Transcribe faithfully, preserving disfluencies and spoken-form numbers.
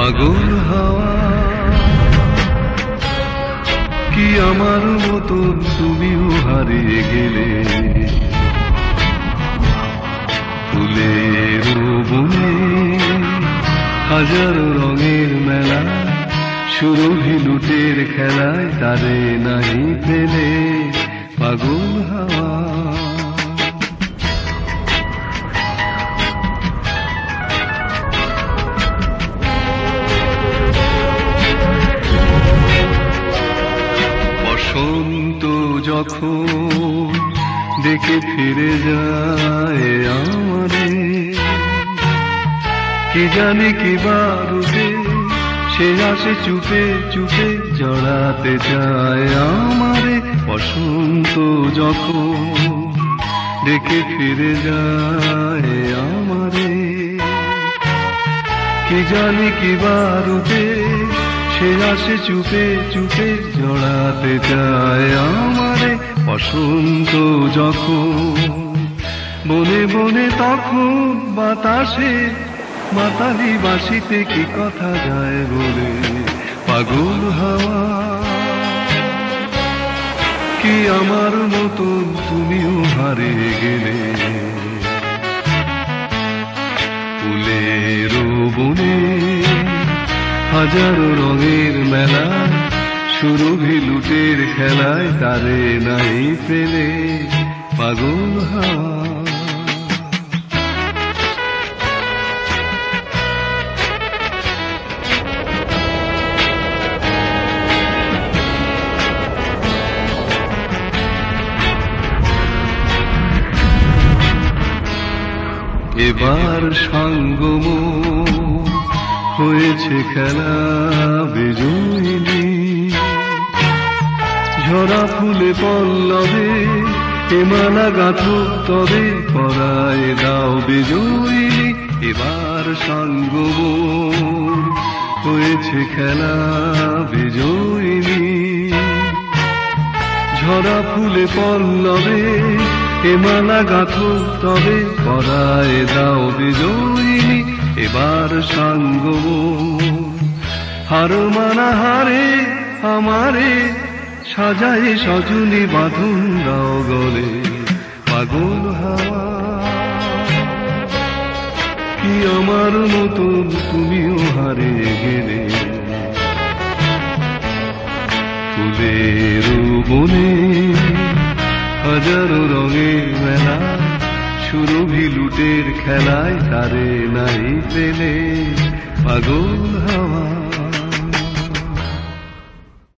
পাগল হাওয়া কি আমার মতন তুমিও হারিয়ে গেলে ফুলের বনে হাজার রঙের মেলা সুরভি লুটের খেলায় তারে নাই পেলে পাগল হাওয়া বসন্ত যখন দেখে ফিরে যায় আমারে কি জানি কি বারুদে সে আসে চুপে চুপে জড়াতে চায় আমারে বসন্ত যখন দেখে ফিরে যায় আমারে কি জানি কি বারুদে সে আসে চুপে চুপে জড়াতে চায় আমারে বসন্ত যখন বনে বনে তখন বাতাসে মাতালি বাসিতে কি কথা যায় বলে পাগল হাওয়া কি আমার মতন তুমিও হারিয়ে গেলে ফুলের বনে হাজারো রঙের মেলা সুরভি লুটের খেলায় তারে নাই পেলে পাগল হাওয়া এবার সঙ্গম হয়েছে খেলা বিজয়িনী ঝরা ফুলে পল্লবে এমালা গাথো তবে পরায় দাও বিজয়িনী এবার সঙ্গম হয়েছে খেলা বিজয়িনী ঝরা ফুলে পল্লবে এমালা গাথো তবে পরায় দাও বিজয়িনী এবার সঙ্গম হার মানা হারে আমারে সাজাই সজনী বাঁধন দাও গলে পাগল হাওয়া কি আমার মতন তুমিও হারিয়ে গেলে ফুলের বনে হাজারো রঙের মেলা সুরভি লুটের খেলায় তারে নাই পেলে পাগল হাওয়া।